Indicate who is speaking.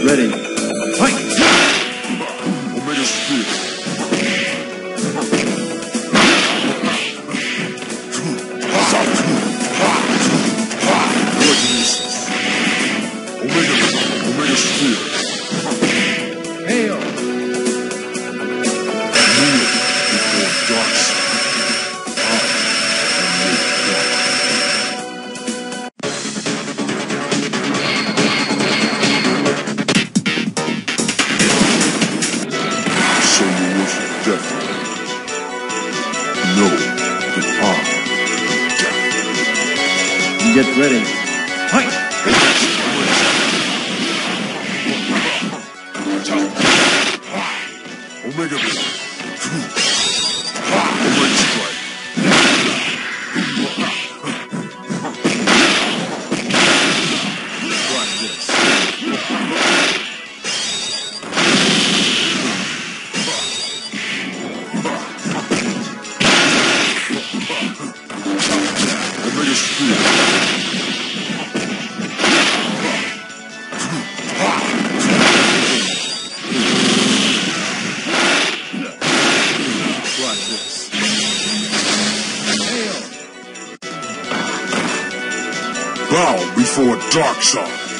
Speaker 1: ready. Fight!
Speaker 2: Omega Spear. Omega Spear.
Speaker 1: Hail!
Speaker 2: Kneel before Darkseid. So you worship death. Know that I am death.
Speaker 1: Get ready. Fight!
Speaker 2: Omega Omega Strike. Try this. Omega Spear. Try this. Bow before Darkseid.